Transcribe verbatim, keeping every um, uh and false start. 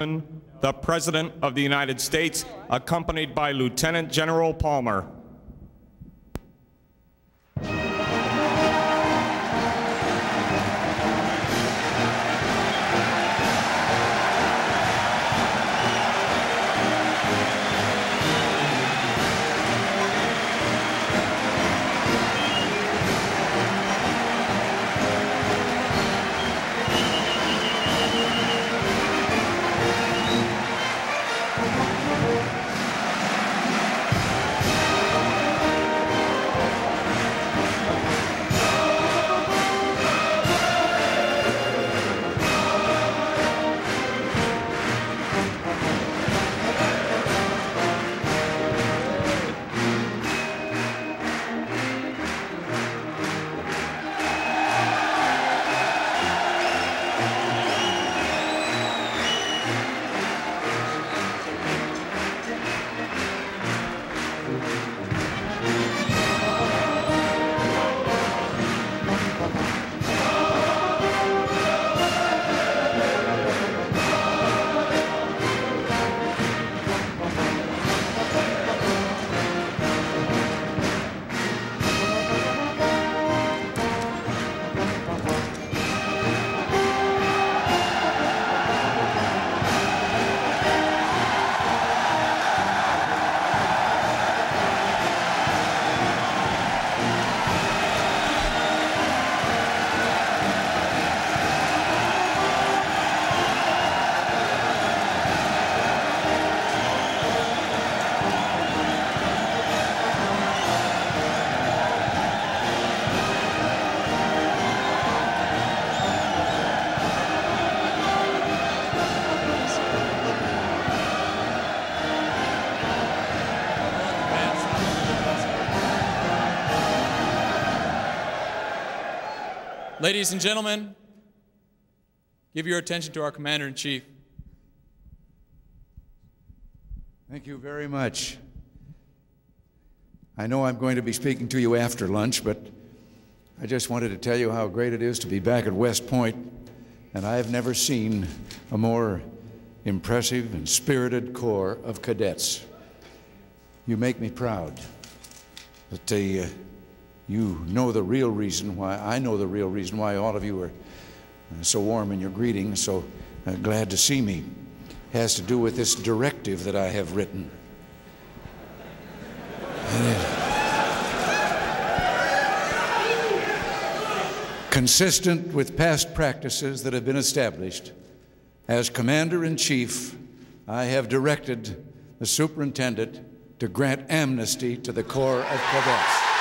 the President of the United States, accompanied by Lieutenant General Palmer. Ladies and gentlemen, give your attention to our Commander-in-Chief. Thank you very much. I know I'm going to be speaking to you after lunch, but I just wanted to tell you how great it is to be back at West Point, and I've never seen a more impressive and spirited corps of cadets. You make me proud. But uh, you know the real reason why, I know the real reason why all of you are uh, so warm in your greetings, so uh, glad to see me. It has to do with this directive that I have written. Consistent with past practices that have been established, as Commander-in-Chief, I have directed the Superintendent to grant amnesty to the Corps of Cadets.